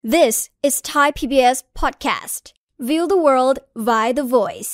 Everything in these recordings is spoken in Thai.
This is Thai PBS podcast. View the world via the voice.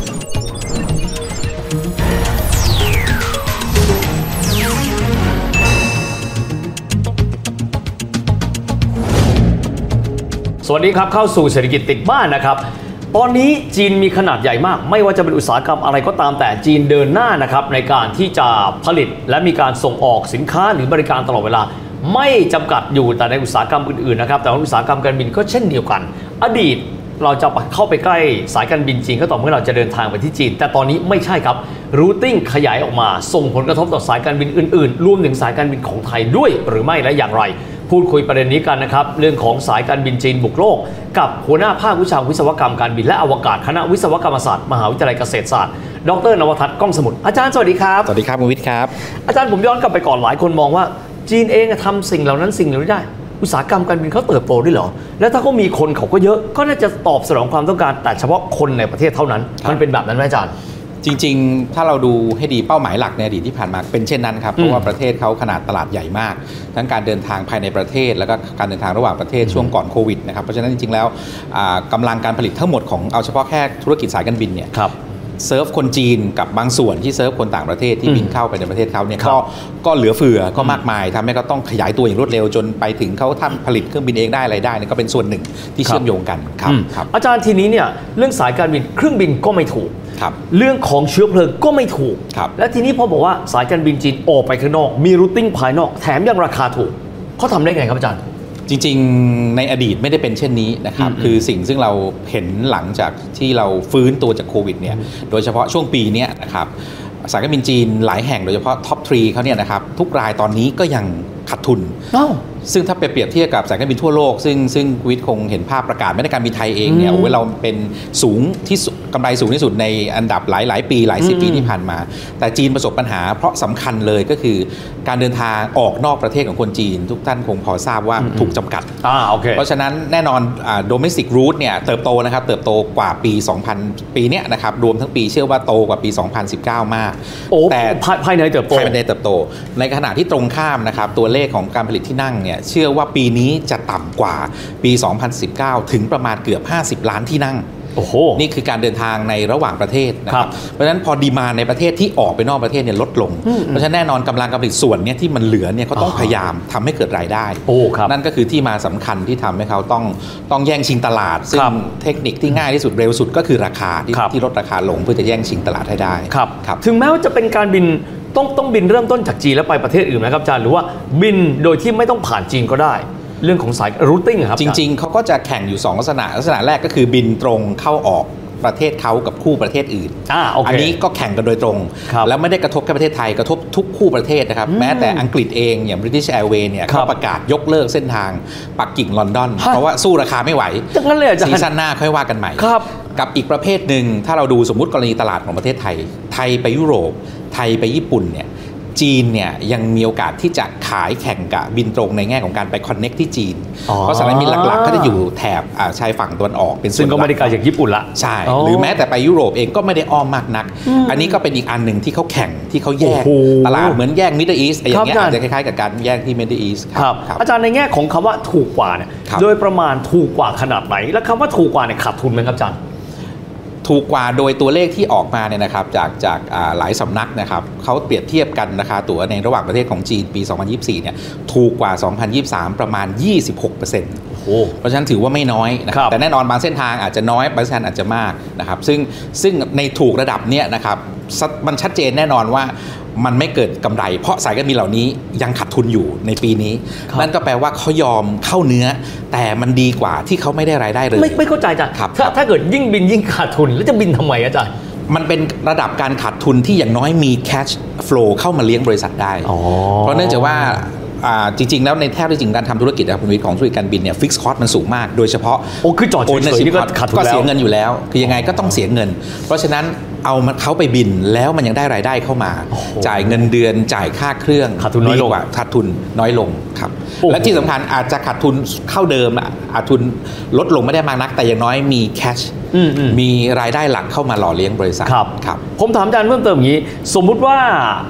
สวัสดีครับเข้าสู่เศรษฐกิจติดบ้านนะครับตอนนี้จีนมีขนาดใหญ่มากไม่ว่าจะเป็นอุตสาหกรรมอะไรก็ตามแต่จีนเดินหน้านะครับในการที่จะผลิตและมีการส่งออกสินค้าหรือบริการตลอดเวลาไม่จำกัดอยู่แต่ในอุตสาหกรรมอื่นๆนะครับแต่ว่าอุตสาหกรรมการบินก็เช่นเดียวกันอดีตเราจะเข้าไปใกล้สายการบินจีนก็ต่อเมื่อเราจะเดินทางไปที่จีนแต่ตอนนี้ไม่ใช่ครับรูทติ้งขยายออกมาส่งผลกระทบต่อสายการบินอื่นๆรวมถึงสายการบินของไทยด้วยหรือไม่และอย่างไรพูดคุยประเด็นนี้กันนะครับเรื่องของสายการบินจีนบุกโลกกับหัวหน้าภาควิชาวิศวกรรมการบินและอวกาศคณะวิศวกรรมศาสตร์มหาวิทยาลัยเกษตรศาสตร์ดร.นวทัศน์ก้องสมุทรอาจารย์สวัสดีครับสวัสดีครับคุณวิทย์ครับอาจารย์ผมย้อนกลับไปก่อนหลายคนมองว่าจีนเองทำสิ่งเหล่านั้นสิ่งเหล่านี้ได้อุตสาหกรรมการบินเขาเติบโตด้วยเหรอแล้วถ้าเขามีคนเขาก็เยอะก็น่าจะตอบสนองความต้องการแต่เฉพาะคนในประเทศเท่านั้นมันเป็นแบบนั้นไหมอาจารย์จริงๆถ้าเราดูให้ดีเป้าหมายหลักในอดีตที่ผ่านมาเป็นเช่นนั้นครับเพราะว่าประเทศเขาขนาดตลาดใหญ่มากทั้งการเดินทางภายในประเทศแล้วก็การเดินทางระหว่างประเทศช่วงก่อนโควิดนะครับเพราะฉะนั้นจริงๆแล้วกำลังการผลิตทั้งหมดของเอาเฉพาะแค่ธุรกิจสายการบินเนี่ยเซิร์ฟคนจีนกับบางส่วนที่เซิร์ฟคนต่างประเทศที่บินเข้าไปในประเทศเขาเนี่ยก็เหลือเฟือก็มากมายทำให้เขาต้องขยายตัวอย่างรวดเร็วจนไปถึงเขาทำผลิตเครื่องบินเองได้อะไรได้นี่ก็เป็นส่วนหนึ่งที่เชื่อมโยงกันครับอาจารย์ทีนี้เนี่ยเรื่องสายการบินเครื่องบินก็ไม่ถูกเรื่องของเชื้อเพลิงก็ไม่ถูกและทีนี้พอบอกว่าสายการบินจีนออกไปข้างนอกมีรูทติ้งภายนอกแถมยังราคาถูกเขาทำได้ไงครับอาจารย์จริงๆในอดีตไม่ได้เป็นเช่นนี้นะครับคือสิ่งซึ่งเราเห็นหลังจากที่เราฟื้นตัวจากโควิดเนี่ยโดยเฉพาะช่วงปีนี้นะครับสายการบินจีนหลายแห่งโดยเฉพาะท็อป3เขาเนี่ยนะครับทุกรายตอนนี้ก็ยังขาดทุนซึ่งถ้าเปรียบเทียบกับสายการบินทั่วโลกซึ่งวิทย์คงเห็นภาพประกาศไม่ได้การบินไทยเองเนี่ยเราเป็นสูงที่กำไรสูงที่สุดในอันดับหลายปีหลายสิบปีที่ผ่านมาแต่จีนประสบปัญหาเพราะสำคัญเลยก็คือการเดินทางออกนอกประเทศของคนจีนทุกท่านคงพอทราบว่าถูกจำกัดเพราะฉะนั้นแน่นอนdomestic route เนี่ยเติบโตนะครับเติบโตกว่าปี 2000 ปีเนี้ยนะครับรวมทั้งปีเชื่อว่าโตกว่าปี 2019 มากแต่ภายในเติบโตในขณะที่ตรงข้ามนะครับตัวเลขของการผลิตที่นั่งเนี่ยเชื่อว่าปีนี้จะต่ำกว่าปี 2019 ถึงประมาณเกือบ50 ล้านที่นั่งนี่คือการเดินทางในระหว่างประเทศนะครับเพราะฉะนั้นพอดีมานด์ในประเทศที่ออกไปนอกประเทศเนี่ยลดลงเพราะฉะนั้นแน่นอนกำลังการผลิตส่วนนี้ที่มันเหลือเนี่ยเขาต้องพยายามทำให้เกิดรายได้นั่นก็คือที่มาสำคัญที่ทำให้เขาต้องแย่งชิงตลาดซึ่งเทคนิคที่ง่ายที่สุดเร็วสุดก็คือราคาที่ลดราคาลงเพื่อจะแย่งชิงตลาดให้ได้ถึงแม้ว่าจะเป็นการบินต้องบินเริ่มต้นจากจีนแล้วไปประเทศอื่นนะครับอาจารย์หรือว่าบินโดยที่ไม่ต้องผ่านจีนก็ได้เรื่องของสายรูทติ้งครับจริงๆเขาก็จะแข่งอยู่2ลักษณะแรกก็คือบินตรงเข้าออกประเทศเขากับคู่ประเทศอื่นอันนี้ก็แข่งกันโดยตรงแล้วไม่ได้กระทบแค่ประเทศไทยกระทบทุกคู่ประเทศนะครับแม้แต่อังกฤษเองอย่าง British Airways เนี่ยเขาประกาศยกเลิกเส้นทางปักกิ่งลอนดอนเพราะว่าสู้ราคาไม่ไหวซีซั่นหน้าค่อยว่ากันใหม่กับอีกประเภทหนึ่งถ้าเราดูสมมุติกรณีตลาดของประเทศไทยไปยุโรปไทยไปญี่ปุ่นเนี่ยจีนเนี่ยยังมีโอกาสที่จะขายแข่งกับบินตรงในแง่ของการไปคอนเน็กที่จีนเพราะสายการบินหลักๆก็จะอยู่แถบชายฝั่งตะวันออกเป็นซึ่งก็ไม่ได้ไกลจากญี่ปุ่นละใช่หรือแม้แต่ไปยุโรปเองก็ไม่ได้อ้อมมากนักอันนี้ก็เป็นอีกอันหนึ่งที่เขาแข่งที่เขาแยกตลาดเหมือนแยกมิดเดิลอีสต์อย่างเงี้ยอาจจะคล้ายๆกับการแยกที่มิดเดิลอีสต์ครับอาจารย์ในแง่ของคำว่าถูกกว่าเนี่ยโดยประมาณถูกกว่าขนาดไหนและคำว่าถูกกว่าเนี่ยขาดทุนไหมครับอาจารย์ถูกกว่าโดยตัวเลขที่ออกมาเนี่ยนะครับจากหลายสำนักนะครับเขาเปรียบเทียบกันราคาตั๋วในระหว่างประเทศของจีนปี 2024 เนี่ยถูกกว่า 2023 ประมาณ 26%เพราะฉะนั้นถือว่าไม่น้อยนะครับแต่แน่นอนบางเส้นทางอาจจะน้อยบางเส้นทางอาจจะมากนะครับซึ่งในถูกระดับเนี้ยนะครับมันชัดเจนแน่นอนว่ามันไม่เกิดกำไรเพราะสายการบินเหล่านี้ยังขาดทุนอยู่ในปีนี้นั่นก็แปลว่าเขายอมเข้าเนื้อแต่มันดีกว่าที่เขาไม่ได้รายได้เลยไม่เข้าใจจ้ะถ้าเกิดยิ่งบินยิ่งขาดทุนแล้วจะบินทำไมอาจารย์มันเป็นระดับการขาดทุนที่อย่างน้อยมี cash flow เข้ามาเลี้ยงบริษัทได้เพราะเนื่องจากว่าจริงๆแล้วในแทบที่จริงการทำธุรกิจนะครับคุณวิทย์ของธุรกิจการบินเนี่ยฟิกซ์คอสต์มันสูงมากโดยเฉพาะคือจอดเฉยๆนี่ก็ขาดทุนแล้วก็เสียเงินอยู่แล้วคือยังไงก็ต้องเสียเงินเพราะฉะนั้นเอามันเขาไปบินแล้วมันยังได้รายได้เข้ามาจ่ายเงินเดือนจ่ายค่าเครื่องขาดทุนน้อยลงขาดทุนน้อยลงครับและที่สำคัญอาจจะขาดทุนเข้าเดิมขาดทุนลดลงไม่ได้มากนักแต่อย่างน้อยมีแคชมีรายได้หลักเข้ามาหล่อเลี้ยงบริษัทครับผมถามอาจารย์เพิ่มเติมอย่างนี้สมมุติว่า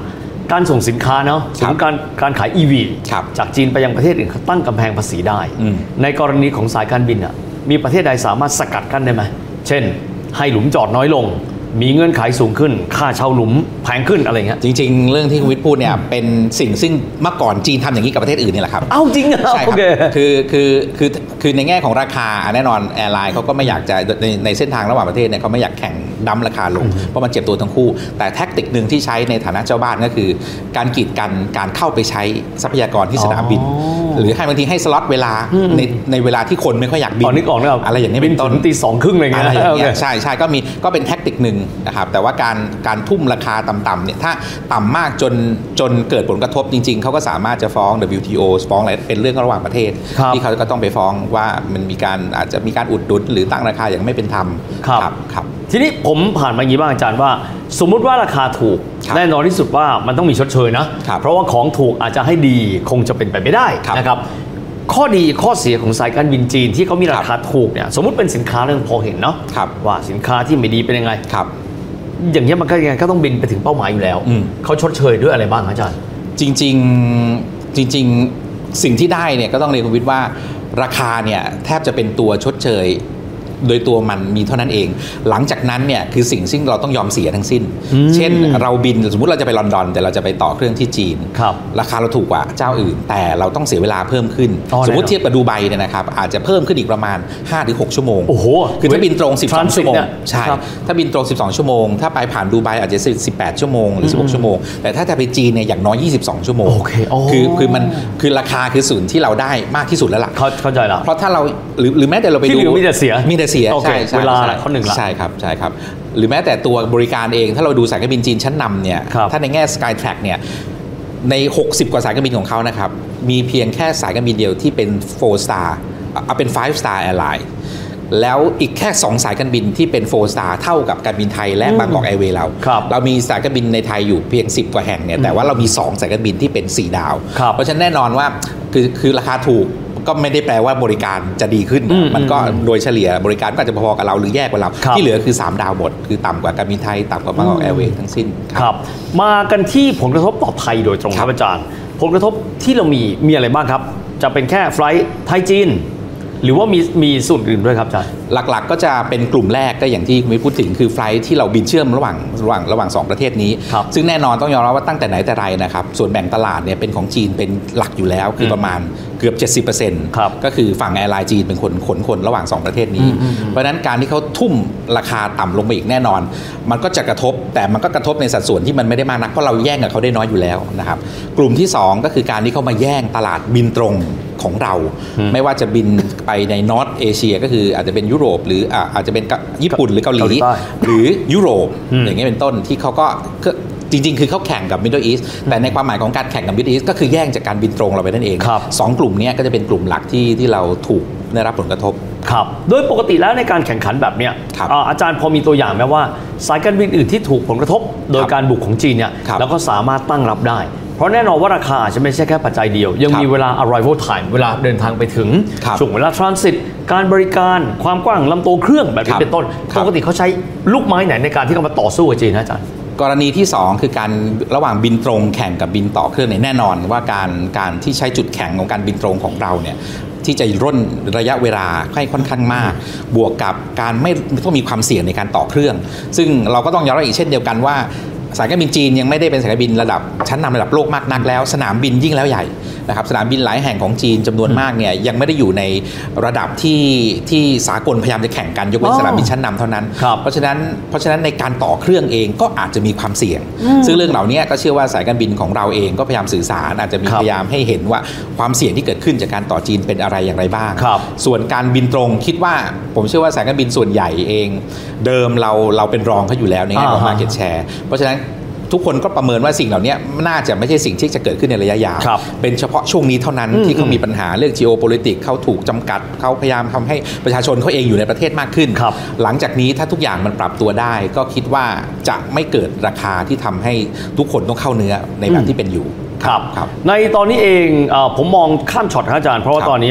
การส่งสินค้าเนาะถึงการขาย EV จากจีนไปยังประเทศอื่นเขาตั้งกำแพงภาษีได้ในกรณีของสายการบินอ่ะมีประเทศใดสามารถสกัดกั้นได้ไหมเช่นให้หลุมจอดน้อยลงมีเงื่อนไขสูงขึ้นค่าเช่าหลุมแพงขึ้นอะไรเงี้ยจริงๆเรื่องที่คุณวิทย์พูดเนี่ยเป็นสิ่งซึ่งเมื่อก่อนจีนทำอย่างนี้กับประเทศอื่นนี่แหละครับอ้าวจริงเหรอใช่ครับคือในแง่ของราคาแน่นอนแอร์ไลน์เขาก็ไม่อยากจะในเส้นทางระหว่างประเทศเนี่ยเขาไม่อยากแข่งดั้มราคาลงเพราะมันเจ็บตัวทั้งคู่แต่แท็กติกหนึ่งที่ใช้ในฐานะเจ้าบ้านก็คือการกีดกันการเข้าไปใช้ทรัพยากรที่สนามบินหรือให้บางทีให้สล็อตเวลาในเวลาที่คนไม่ค่อยอยากบินอะไรอย่างนี้เป็นต้นตี 2 ครึ่งอะไรเงี้ยใช่ก็เป็นแท็กติกหนึ่งนะครับแต่ว่าการทุ่มราคาต่ำๆเนี่ยถ้าต่ำมากจนเกิดผลกระทบจริงๆเขาก็สามารถจะฟ้อง WTO ฟ้องอะไรเป็นเรื่องระหว่างประเทศที่เขาก็ต้องไปฟ้องว่ามันมีการอาจจะมีการอุดหนุนหรือตั้งราคาอย่างไม่เป็นธรรมครับทีนี้ผมผ่านมาอย่างนี้บ้างอาจารย์ว่าสมมุติว่าราคาถูกแน่นอนที่สุดว่ามันต้องมีชดเชยนะเพราะว่าของถูกอาจจะให้ดีคงจะเป็นไปไม่ได้นะครับข้อดีข้อเสียของสายการบินจีนที่เขามีราคาถูกเนี่ยสมมุติเป็นสินค้าเรื่องพอเห็นเนาะว่าสินค้าที่ไม่ดีเป็นยังไงอย่างนี้มันก็ยังไงก็ต้องบินไปถึงเป้าหมายอยู่แล้วเขาชดเชยด้วยอะไรบ้างอาจารย์จริงสิ่งที่ได้เนี่ยก็ต้องเรียนคุณวิทย์ว่าราคาเนี่ยแทบจะเป็นตัวชดเชยโดยตัวมันมีเท่านั้นเองหลังจากนั้นเนี่ยคือสิ่งซึ่งเราต้องยอมเสียทั้งสิ้นเช่นเราบินสมมุติเราจะไปลอนดอนแต่เราจะไปต่อเครื่องที่จีนราคาเราถูกกว่าเจ้าอื่นแต่เราต้องเสียเวลาเพิ่มขึ้นสมมติเทียบกับดูไบเนี่ยนะครับอาจจะเพิ่มขึ้นอีกประมาณ 5-6 ชั่วโมงโอ้โหคือถ้าบินตรง12ชั่วโมงใช่ถ้าบินตรง12ชั่วโมงถ้าไปผ่านดูไบอาจจะ18ชั่วโมงหรือ16ชั่วโมงแต่ถ้าจะไปจีนเนี่ยอย่างน้อย22ชั่วโมงคือมันคือราคาคือส่วนที่เราได้มากที่สุดแล้วล่ะเข้าใจแล้วเพราะถ้าเราหรือแม้แต่เราไปดูมีแต่เสียใช่เวลาข้อหนึ่งละใช่ครับหรือแม้แต่ตัวบริการเองถ้าเราดูสายการบินจีนชั้นนำเนี่ยถ้าในแง่ Skytrack เนี่ยใน60กว่าสายการบินของเขานะครับมีเพียงแค่สายการบินเดียวที่เป็น4 star เอาเป็น5 star airline แล้วอีกแค่2สายการบินที่เป็น4 star เท่ากับการบินไทยและบางกอกแอร์เวย์เรามีสายการบินในไทยอยู่เพียง10กว่าแห่งเนี่ยแต่ว่าเรามี2สายการบินที่เป็น4ดาวเพราะฉะนั้นแน่นอนว่าคือราคาถูกก็ไม่ได้แปลว่าบริการจะดีขึ้นมันก็โดยเฉลี่ยบริการก็จะพอๆกับเราหรือแย่กว่าเราที่เหลือคือ3ดาวหมดคือต่ำกว่าการบินไทยต่ำกว่าบางกอกแอร์เวย์ทั้งสิ้นครับมากันที่ผลกระทบต่อไทยโดยตรงครับอาจารย์ผลกระทบที่เรามีอะไรบ้างครับจะเป็นแค่ไฟล์ไทยจีนหรือว่ามีส่วนอื่นด้วยครับอาจารย์หลักๆก็จะเป็นกลุ่มแรกก็อย่างที่คุณพูดถึงคือไฟล์ที่เราบินเชื่อมระหว่าง2ประเทศนี้ซึ่งแน่นอนต้องยอมรับว่าตั้งแต่ไหนแต่ไรนะครับส่วนแบ่งตลาดเนี่ยเป็นของจีนเป็นหลักอยู่แล้วคือประมาณเกือบ 70% ก็คือฝั่งแอร์ไลน์จีนเป็นคนขนคนระหว่าง2ประเทศนี้เพราะฉะนั้นการที่เขาทุ่มราคาต่ำลงไปอีกแน่นอนมันก็จะกระทบแต่มันก็กระทบในสัดส่วนที่มันไม่ได้มากนักเพราะเราแย่งกับเขาได้น้อยอยู่แล้วนะครับกลุ่มที่2ก็คือการที่เขามาแย่งตลาดบินตรงของเราไม่ว่าจะบินไปในนอร์ทเอเชียก็คืออาจจะเป็นยุโรปหรืออาจจะเป็นญี่ปุ่นหรือเกาหลีหรือยุโรปอย่างเงี้ยเป็นต้นที่เขาก็จริงๆคือเขาแข่งกับ Middle East แต่ในความหมายของการแข่งกับ Middle East ก็คือแย่งจากการบินตรงเราไปนั่นเอง2กลุ่มนี้ก็จะเป็นกลุ่มหลักที่เราถูกได้รับผลกระทบครับโดยปกติแล้วในการแข่งขันแบบเนี้ยอาจารย์พอมีตัวอย่างไหมว่าสายการบินอื่นที่ถูกผลกระทบโดยการบุกของจีนเนี่ยแล้วก็สามารถตั้งรับได้เพราะแน่นอนว่าราคาจะไม่ใช่แค่ปัจจัยเดียวยังมีเวลา arrival time เวลาเดินทางไปถึงช่วงเวลา transit การบริการความกว้างลำตัวเครื่องแบบนี้เป็นต้นปกติเขาใช้ลูกไม้ไหนในการที่เขามาต่อสู้กับจีนนะอาจารย์กรณีที่2คือการระหว่างบินตรงแข่งกับบินต่อเครื่องเนี่ยแน่นอนว่าการที่ใช้จุดแข็งของการบินตรงของเราเนี่ยที่จะร่นระยะเวลาให้ค่อนข้างมากบวกกับการไม่ต้องมีความเสี่ยงในการต่อเครื่องซึ่งเราก็ต้องยอมรับอีกเช่นเดียวกันว่าสายการบินจีนยังไม่ได้เป็นสายการบินระดับชั้นนำระดับโลกมากนักแล้วสนามบินยิ่งแล้วใหญ่นะครับสนามบินหลายแห่งของจีนจำนวนมากเนี่ยยังไม่ได้อยู่ในระดับที่สากลพยายามจะแข่งกันยกเว้นสนามบินชั้นนำเท่านั้นเพราะฉะนั้นในการต่อเครื่องเองก็อาจจะมีความเสี่ยงซึ่งเรื่องเหล่านี้ก็เชื่อว่าสายการบินของเราเองก็พยายามสื่อสารอาจจะมีพยายามให้เห็นว่าความเสี่ยงที่เกิดขึ้นจากการต่อจีนเป็นอะไรอย่างไรบ้างส่วนการบินตรงคิดว่าผมเชื่อว่าสายการบินส่วนใหญ่เองเดิมเราเป็นรองเขาอยู่แล้วในแง่ของ market share เพราะฉะนั้นทุกคนก็ประเมินว่าสิ่งเหล่านี้น่าจะไม่ใช่สิ่งที่จะเกิดขึ้นในระยะยาวเป็นเฉพาะช่วงนี้เท่านั้นที่เขามีปัญหาเรื่อง geopolitics เขาถูกจำกัดเขาพยายามทำให้ประชาชนเขาเองอยู่ในประเทศมากขึ้นหลังจากนี้ถ้าทุกอย่างมันปรับตัวได้ก็คิดว่าจะไม่เกิดราคาที่ทำให้ทุกคนต้องเข้าเนื้อในแบบที่เป็นอยู่ในตอนนี้เองผมมองข้ามช็อตครับอาจารย์เพราะว่าตอนนี้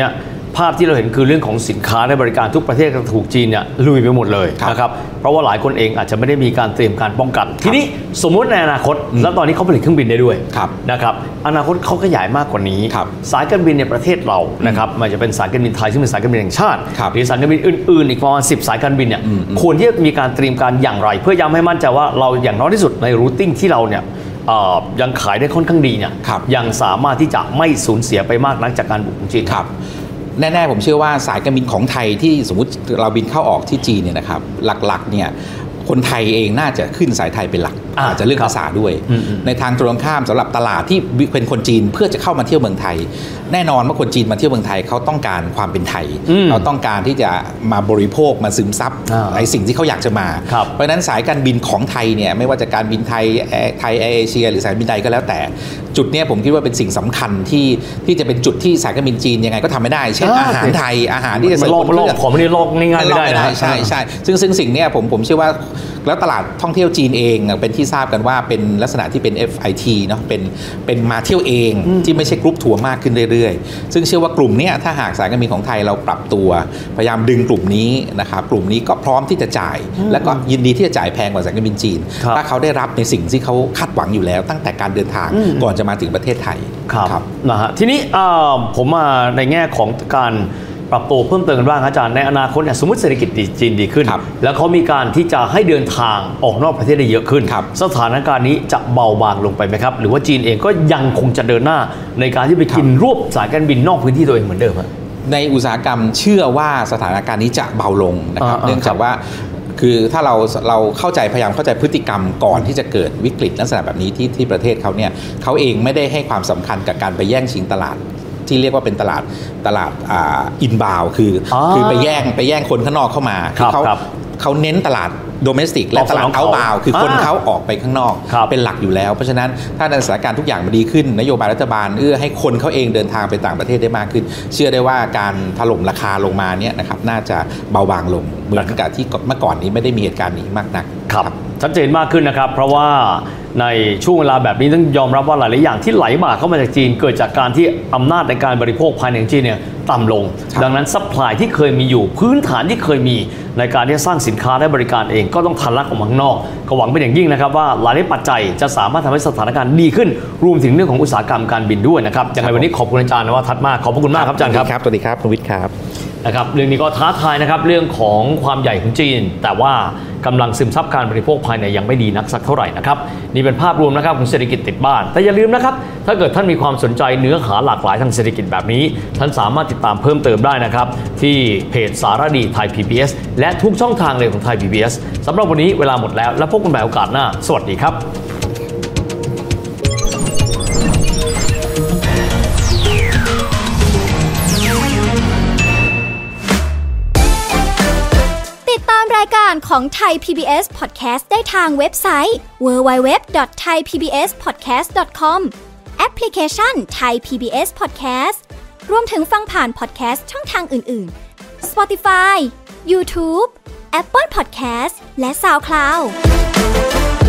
ภาพที่เราเห็นคือเรื่องของสินค้าและบริการทุกประเทศถูกจีนเนี่ยลุยไปหมดเลยนะครับเพราะว่าหลายคนเองอาจจะไม่ได้มีการเตรียมการป้องกันทีนี้สมมุติในอนาคตแล้วตอนนี้เขาผลิตเครื่องบินได้ด้วยนะครับอนาคตเขาขยายมากกว่านี้สายการบินในประเทศเรานะครับมันจะเป็นสายการบินไทยซึ่งเป็นสายการบินแห่งชาติหรือสายการบินอื่นๆอีกประมาณ10 สายการบินเนี่ยควรที่จะมีการเตรียมการอย่างไรเพื่อย้ำให้มั่นใจว่าเราอย่างน้อยที่สุดในรูทติ้งที่เราเนี่ยยังขายได้ค่อนข้างดีเนี่ยยังสามารถที่จะไม่สูญเสียไปมากนักจากการบุกของจีนครับแน่ๆผมเชื่อว่าสายการบินของไทยที่สมมุติเราบินเข้าออกที่จีนเนี่ยนะครับหลักๆเนี่ยคนไทยเองน่าจะขึ้นสายไทยเป็นหลักอาจจะเรื่องภาษาด้วยในทางตรงข้ามสำหรับตลาดที่เป็นคนจีนเพื่อจะเข้ามาเที่ยวเมืองไทยแน่นอนว่าคนจีนมาเที่ยวเมืองไทยเขาต้องการความเป็นไทยเขาต้องการที่จะมาบริโภคมาซึมซับในสิ่งที่เขาอยากจะมาเพราะฉะนั้นสายการบินของไทยเนี่ยไม่ว่าจะการบินไทยแอร์เอเชียหรือสายบินใดก็แล้วแต่จุดนี้ผมคิดว่าเป็นสิ่งสำคัญที่จะเป็นจุดที่สายการบินจีนยังไงก็ทำไม่ได้เช่นอาหารไทยอาหารที่จะเสิร์ฟบนเครื่องของไม่ได้โลกง่ายๆไม่ได้นะใช่ซึ่งสิ่งนี้ผมเชื่อว่าแล้วตลาดท่องเที่ยวจีนเองเป็นที่ทราบกันว่าเป็นลักษณะที่เป็น FIT เนาะเป็นมาเที่ยวเองที่ไม่ใช่กรุ๊ปทัวร์มากขึ้นเรื่อยๆซึ่งเชื่อว่ากลุ่มนี้ถ้าหากสายการบินของไทยเราปรับตัวพยายามดึงกลุ่มนี้นะครับกลุ่มนี้ก็พร้อมที่จะจ่ายและก็ยินดีที่จะจ่ายแพงกว่าสายการบินจีนถ้าเขาได้รับในสิ่งที่เขาคาดหวังอยู่แล้วตั้งแต่การเดินทางก่อนจะมาถึงประเทศไทยครับนะฮะทีนี้ผมมาในแง่ของการปรับตัวเพิ่มเติมกันบ้างอาจารย์ในอนาคตเนี่ยสมมติเศรษฐกิจจีนดีขึ้นแล้วเขามีการที่จะให้เดินทางออกนอกประเทศได้เยอะขึ้นสถานการณ์นี้จะเบาบางลงไปไหมครับหรือว่าจีนเองก็ยังคงจะเดินหน้าในการที่ไปกินรวบสายการบินนอกพื้นที่ตัวเองเหมือนเดิมในอุตสาหกรรมเชื่อว่าสถานการณ์นี้จะเบาลงนะครับเนื่องจากว่าคือถ้าเราเข้าใจพยายามเข้าใจพฤติกรรมก่อนที่จะเกิดวิกฤตลักษณะแบบนี้ที่ประเทศเขาเนี่ยเขาเองไม่ได้ให้ความสำคัญกับการไปแย่งชิงตลาดที่เรียกว่าเป็นตลาดอินบาวคือไปแย่งคนข้างนอกเข้ามาเขาเน้นตลาดโดเมสติกและตลาดเอาท์บาวคือคนเขาออกไปข้างนอกเป็นหลักอยู่แล้วเพราะฉะนั้นถ้าในสถานการณ์ทุกอย่างมันดีขึ้นนโยบายรัฐบาลให้คนเขาเองเดินทางไปต่างประเทศได้มากขึ้นเชื่อได้ว่าการถล่มราคาลงมาเนี่ยนะครับน่าจะเบาบางลงเหมือนกับที่เมื่อก่อนนี้ไม่ได้มีเหตุการณ์นี้มากนักครับชัดเจนมากขึ้นนะครับเพราะว่าในช่วงเวลาแบบนี้ต้องยอมรับว่าหลายๆอย่างที่ไหลมาเข้ามาจากจีนเกิดจากการที่อำนาจในการบริโภคภายในจีนเนี่ยต่ำลงดังนั้นซัพพลายที่เคยมีอยู่พื้นฐานที่เคยมีในการที่จะสร้างสินค้าและบริการเองก็ต้องทะลักออกมาข้างนอกก็หวังเป็นอย่างยิ่งนะครับว่าหลายปัจจัยจะสามารถทำให้สถานการณ์ดีขึ้นรวมถึงเรื่องของอุตสาหกรรมการบินด้วยนะครับอย่างไรวันนี้ขอบคุณอาจารย์นวทัศน์มากขอบคุณมากครับอาจารย์ครับสวัสดีครับคุณวิทย์ครับนะครับเรื่องนี้ก็ท้าทายนะครับเรื่องของความใหญ่ของจีนแต่ว่ากำลังซึมซับการบริโภคภายในยังไม่ดีนักสักเท่าไหร่นะครับนี่เป็นภาพรวมนะครับของเศรษฐกิจติดบ้านแต่อย่าลืมนะครับถ้าเกิดท่านมีความสนใจเนื้อหาหลากหลายทางเศรษฐกิจแบบนี้ท่านสามารถติดตามเพิ่มเติมได้นะครับที่เพจสารดีไทย PBS และทุกช่องทางเลยของไทย PBS สำหรับวันนี้เวลาหมดแล้วและพบกันใหม่โอกาสหน้าสวัสดีครับรายการของไทย PBS Podcast ได้ทางเว็บไซต์ www.thaipbspodcast.com แอปพลิเคชัน Thai PBS Podcast รวมถึงฟังผ่าน podcast ช่องทางอื่นๆ Spotify YouTube Apple Podcast และ SoundCloud